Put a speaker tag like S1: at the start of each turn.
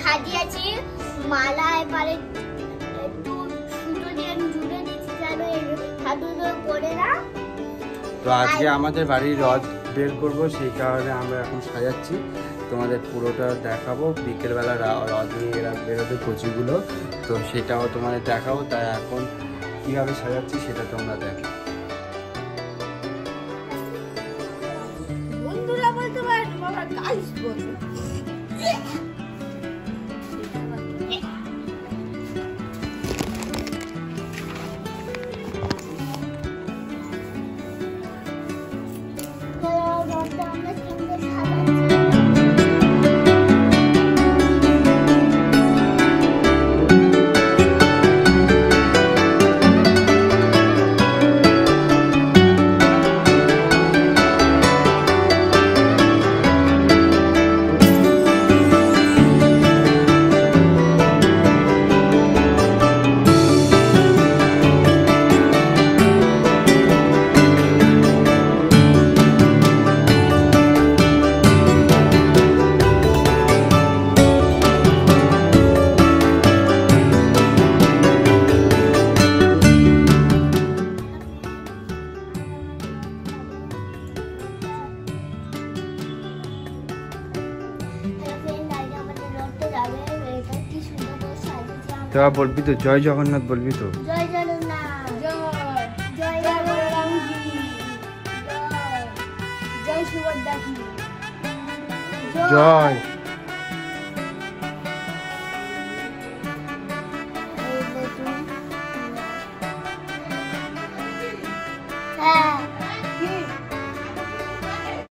S1: সাজিয়েছি মালা, এবারে একটু সুতো দিয়ে জুড়ে দিচ্ছি যেন সাধুগুলো পড়ে না।
S2: তো আজকে আমাদের বাড়ির রথ বের করব, সেই কারণে আমরা এখন সাজাচ্ছি, তোমাদের পুরোটা দেখাবো। বিকেলবেলা রথ নিয়ে এরা বেরোবে কচিগুলো, তো সেটাও তোমাদের দেখাবো। তাই এখন কীভাবে সাজাচ্ছি সেটা তোমরা দেখো।
S1: বন্ধুরা বলতে পারেন বাবা গাইস বলতে
S2: তো বলবি তো জয় জগন্নাথ বলবি তো?
S1: জয় জগন্নাথ, জয় জয় বলরামজি, জয় সুভদ্রা,
S2: জয়